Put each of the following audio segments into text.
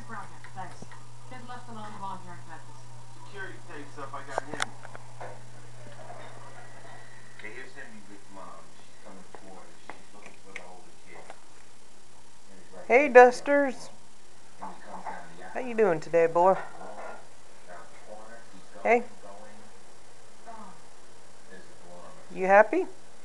around here. Thanks. Kid left an olive on here in Memphis. Security takes up. I got him. Okay, here's Henry with mom. She's coming toward us. She's looking for the older kid. Right, hey, Dusters. How you doing today, boy? Hey. You happy?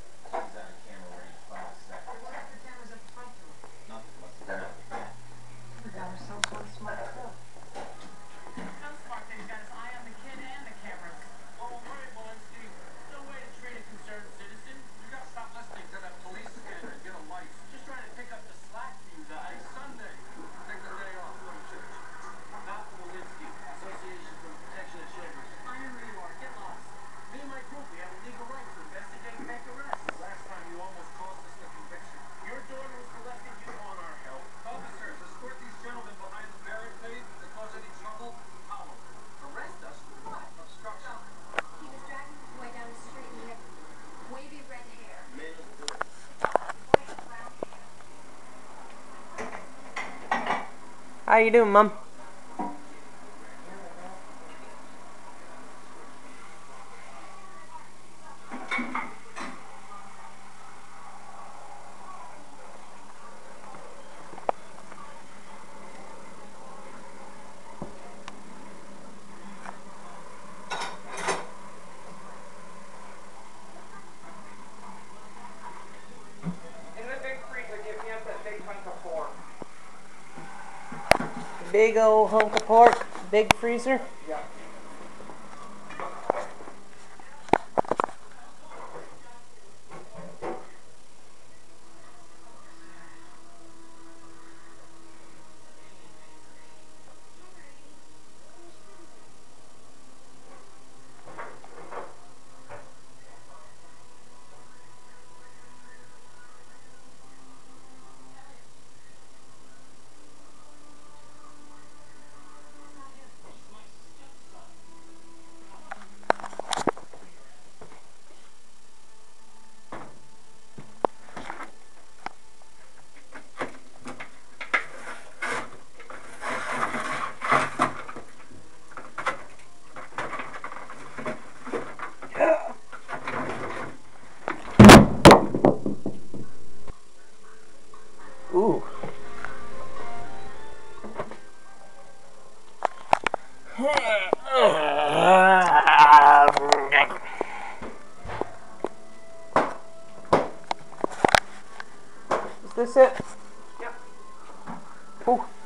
How you doing, Mom? Big old hunk of pork, big freezer. Yeah. Ooh. Is this it? Yep. Ooh.